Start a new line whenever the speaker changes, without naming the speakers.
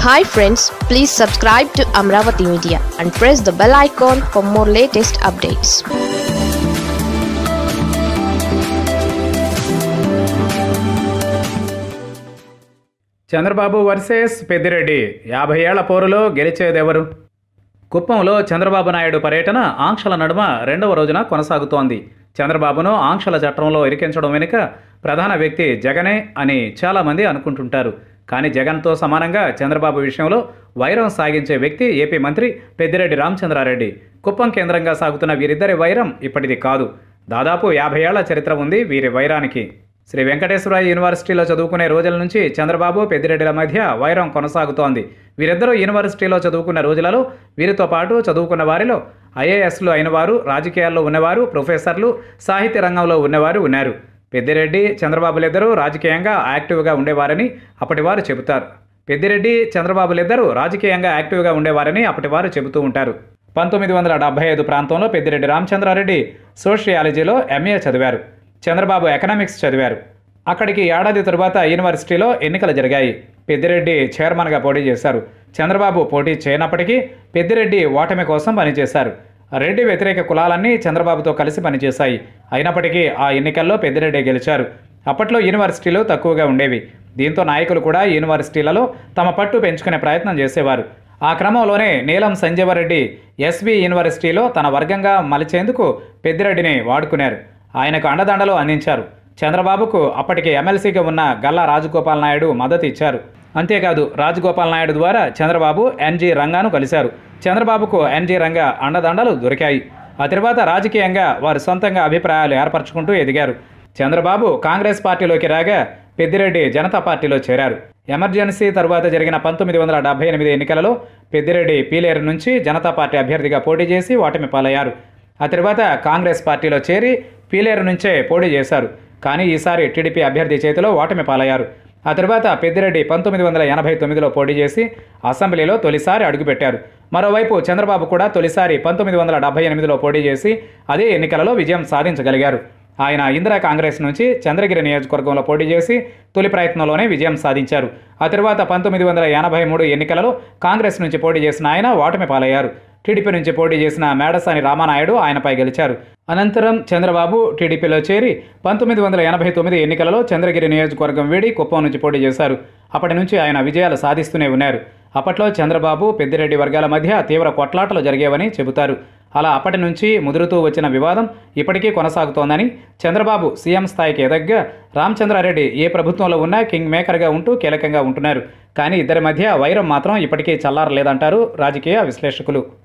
Hi friends, please subscribe to Amaravathi Media and press the bell icon for more latest updates.
Chandrababu versus Peddireddy 50 ఏళ్ల పోరులో గెలిచేదెవరు? కుప్పంలో చంద్రబాబు నాయుడు పర్యటన ఆంక్షల నడుమ రెండవ రోజున కొనసాగుతోంది. చంద్రబాబును ఆంక్షల చట్టంలో ఇరికించడం వెనుక ప్రధాన వ్యక్తి జగనే అని చాలామంది అనుకుంటుంటారు. కానీ జగన్తో సమానంగా చంద్రబాబు విషయంలో వైరం సాగించే వ్యక్తి ఏపీ మంత్రి పెద్దిరెడ్డి రామచంద్రారెడ్డి. కుప్పం కేంద్రంగా సాగుతున్న వీరిద్దరి వైరం ఇప్పటిది కాదు. దాదాపు 50 ఏళ్ల చరిత్ర ఉంది వీరి వైరానికి. శ్రీ వెంకటేశ్వర యూనివర్సిటీలో చదువుకునే రోజుల నుంచి చంద్రబాబు పెద్దిరెడ్డిల మధ్య వైరం కొనసాగుతోంది. వీరిద్దరూ యూనివర్సిటీలో చదువుకున్న రోజులలో వీరితో పాటు చదువుకున్న వారిలో ఐఏఎస్లు అయిన వారు, రాజకీయాల్లో ఉన్నవారు, ప్రొఫెసర్లు, సాహిత్య రంగంలో ఉన్నవారు ఉన్నారు. పెద్దిరెడ్డి చంద్రబాబులిద్దరూ రాజకీయంగా యాక్టివ్గా ఉండేవారని అప్పటివారు చెబుతారు. పెద్దిరెడ్డి చంద్రబాబులిద్దరూ రాజకీయంగా యాక్టివ్గా ఉండేవారని అప్పటివారు చెబుతూ ఉంటారు. 1975 ప్రాంతంలో పెద్దిరెడ్డి రామచంద్రారెడ్డి సోషియాలజీలో ఎంఏ చదివారు. చంద్రబాబు ఎకనామిక్స్ చదివారు. అక్కడికి ఏడాది తరువాత యూనివర్సిటీలో ఎన్నికలు జరిగాయి. పెద్దిరెడ్డి చైర్మన్గా పోటీ చేశారు. చంద్రబాబు పోటీ చేయనప్పటికీ పెద్దిరెడ్డి ఓటమి కోసం పనిచేశారు. రెడ్డి వ్యతిరేక కులాలన్నీ చంద్రబాబుతో కలిసి పనిచేశాయి. అయినప్పటికీ ఆ ఎన్నికల్లో పెద్దిరెడ్డి గెలిచారు. అప్పట్లో యూనివర్సిటీలు తక్కువగా ఉండేవి. దీంతో నాయకులు కూడా యూనివర్సిటీలలో తమ పట్టు పెంచుకునే ప్రయత్నం చేసేవారు. ఆ క్రమంలోనే నీలం సంజీవరెడ్డి ఎస్వి యూనివర్సిటీలో తన వర్గంగా మలిచేందుకు పెద్దిరెడ్డిని వాడుకున్నారు. ఆయనకు అండదండలు అందించారు. చంద్రబాబుకు అప్పటికి ఎమ్మెల్సీగా ఉన్న గల్లా రాజగోపాల్ నాయుడు మద్దతు ఇచ్చారు. అంతేకాదు రాజగోపాల్ నాయుడు ద్వారా చంద్రబాబు ఎన్జీ రంగాను కలిశారు. చంద్రబాబుకు ఎన్జీ రంగా అండదండలు దొరికాయి. ఆ తర్వాత రాజకీయంగా వారు సొంతంగా అభిప్రాయాలు ఏర్పరచుకుంటూ ఎదిగారు. చంద్రబాబు కాంగ్రెస్ పార్టీలోకి రాగా పెద్దిరెడ్డి జనతా పార్టీలో చేరారు. ఎమర్జెన్సీ తరువాత జరిగిన 1978 ఎన్నికలలో పెద్దిరెడ్డి పీలేరు నుంచి జనతా పార్టీ అభ్యర్థిగా పోటీ చేసి ఓటమి పాలయ్యారు. ఆ తర్వాత కాంగ్రెస్ పార్టీలో చేరి పీలేరు నుంచే పోటీ చేశారు. కానీ ఈసారి టీడీపీ అభ్యర్థి చేతిలో ఓటమి పాలయ్యారు. ఆ తర్వాత పెద్దిరెడ్డి 1989లో పోటీ చేసి అసెంబ్లీలో తొలిసారి అడుగుపెట్టారు. మరోవైపు చంద్రబాబు కూడా తొలిసారి 1978లో పోటీ చేసి అదే ఎన్నికలలో విజయం సాధించగలిగారు. ఆయన ఇందిరా కాంగ్రెస్ నుంచి చంద్రగిరి నియోజకవర్గంలో పోటీ చేసి తొలి ప్రయత్నంలోనే విజయం సాధించారు. ఆ తర్వాత 1983 ఎన్నికలలో కాంగ్రెస్ నుంచి పోటీ చేసిన ఆయన ఓటమి పాలయ్యారు. టీడీపీ నుంచి పోటీ చేసిన మేడసాని రామానాయుడు ఆయనపై గెలిచారు. అనంతరం చంద్రబాబు టీడీపీలో చేరి 1989 ఎన్నికలలో చంద్రగిరి నియోజకవర్గం వీడి కుప్పం నుంచి పోటీ చేశారు. అప్పటి నుంచి ఆయన విజయాలు సాధిస్తూనే ఉన్నారు. అప్పట్లో చంద్రబాబు పెద్దిరెడ్డి వర్గాల మధ్య తీవ్ర కొట్లాటలు జరిగేవని చెబుతారు. అలా అప్పటి నుంచి ముదురుతూ వచ్చిన వివాదం ఇప్పటికీ కొనసాగుతోందని, చంద్రబాబు సీఎం స్థాయికి ఎదగ్గా రామచంద్రారెడ్డి ఏ ప్రభుత్వంలో ఉన్నా కింగ్ మేకర్గా ఉంటూ కీలకంగా ఉంటున్నారు. కానీ ఇద్దరి మధ్య వైరం మాత్రం ఇప్పటికీ చల్లారలేదంటారు రాజకీయ విశ్లేషకులు.